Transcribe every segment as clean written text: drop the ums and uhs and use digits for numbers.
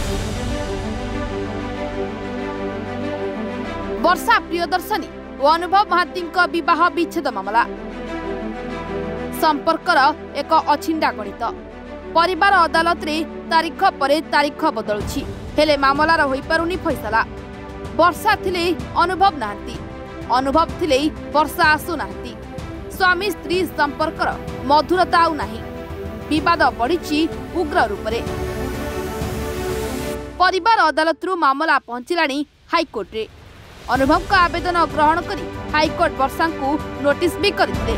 वर्षा प्रियदर्शनी और अनुभव महांती विवाह विच्छेद मामला संपर्कर एक अछिंडा गणित परिवार अदालत रे तारीख पर तारीख बदलुछि हेले मामलार होई पारुनी फैसला। वर्षा थिले अनुभव नाहंती, अनुभव थिले वर्षा आसु नाहंती। स्वामी स्त्री संपर्कर मधुरता आउ नाही, विवाद बढ़िछि उग्र रूप रे। परिवार अदालत रु मामला पहुंचिलाणी हाईकोर्ट रे। अनुभव का आवेदन ग्रहण करी हाईकोर्ट वर्षा को नोटिस भी करथिले।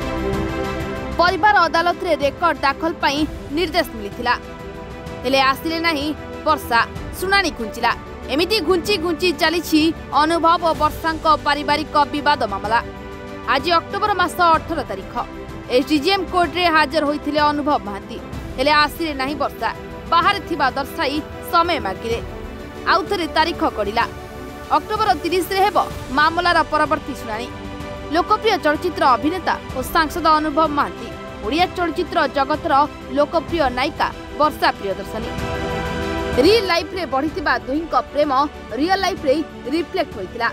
परिवार अदालत रे रेकर्ड दाखल पाई निर्देश मिलिथिला हेले आसिले नाही वर्षा। सुनानी घुंचिला एमिति घुंची घुंची चलीछि अनुभव और वर्षा पारिवारिक विवाद मामला। आज अक्टोबर मास 18 तारीख एसडीजीएम कोर्ट रे हाजर होइथिले अनुभव महांती हेले आसिले नाही वर्षा। बाहर थिबा दर्शाई समय मागिले आउ थरे तारीख कडिला। अक्टोबर 30 रे हेबो मामलार परवर्ती सुनानी। लोकप्रिय चलचित्र अभिनेता और सांसद अनुभव महांती ओडिया चलचित्र जगतर लोकप्रिय नायिका वर्षा प्रियदर्शनी रियल लाइफ रे बढ़िथिबा दुहिंक प्रेम रियल लाइफ रे रिफ्लेक्ट होइतिला।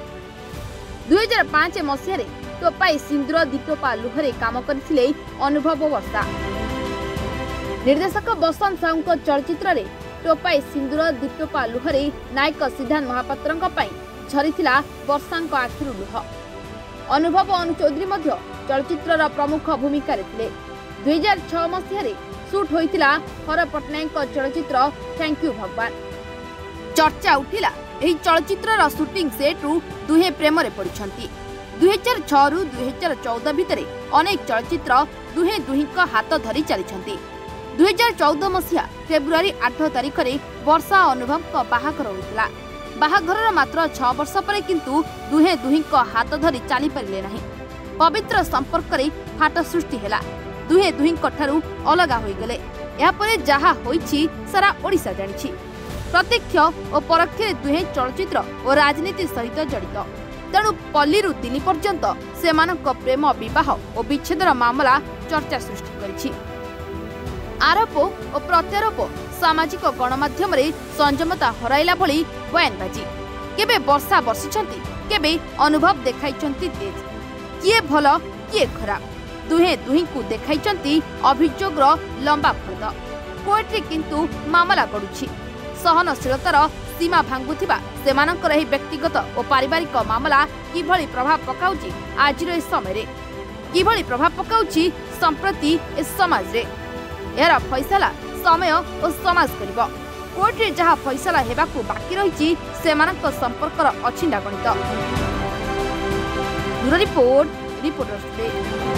2005 मसिया रे टोपाई सिंदूर दिटोपा लुहरे काम करथिले अनुभव वर्षा। निर्देशक बसंत साहू चलचित्र रे टोपाई सिंदूर दिटोपा लुहरे नायक सिद्धांत महापात्रंक पई झरिथिला वर्षांक आखिरु लुह। अनुभव अनु चौधरी मध्य चलचित्रर प्रमुख भूमिका रे थिले। 2006 मसिया रे शूट होइतिला हर पटनायक चलचित्र थैंक यू भगवान। चर्चा उठिला एही चलचित्रर शूटिंग सेट रु दुहे प्रेम रे पड़िछंती। 2006 रु 2014 भितरे अनेक चलचित्र दुहे दुहिंक हाथ धरी चलिछंती। 2014 मसिया फेब्रुआरी 8 तारिख रे वर्षा अनुभव को बाहाघर होइतिला। बाहाघरर मात्र 6 वर्ष पर किंतु दुहे दुहिंक हाथ धरी चली परिले नहीं। पवित्र संपर्क रे फाट सृष्टि हेला। दुहे दुहिंक ठारू अलगा होई गले। या परे जहा होईछि सारा ओडिसा जानिछि। प्रत्यक्ष और परोक्ष दुहे चलचित्र और राजनीति सहित जड़ित। तेणु पल्लीरु दिल्ली पर्यंत सेमानक प्रेम विवाह और विच्छेदर मामला चर्चा सृष्टि करिछि। आरोप और प्रत्यारोप सामाजिक गणमाध्यम रे संयमता हराइला भली बयानबाजी। केबे वर्षा बर्षिछंती, केबे अनुभव देखाइछंती तेज। किए भल किए खराब दुहे दुही को देखाइछंती अभियोगर लंबा फर्द। कोर्ट रे किंतु मामला गडुछि। सहनशीलतार सीमा भांगुथिबा सेमानकर एही व्यक्तिगत और पारिवारिक मामला किभଳି प्रभाव पकाउछि आजिर ए समय रे, किभଳି प्रभाव पकाउछि संप्रति ए समाज रे। यार फैसला समय और समाज करिबो। कोर्ट रे जहा फैसला हेबाकू बाकी रहिछि सेमानक संपर्कर अछिंडा गणित। Bureau report, reporters day.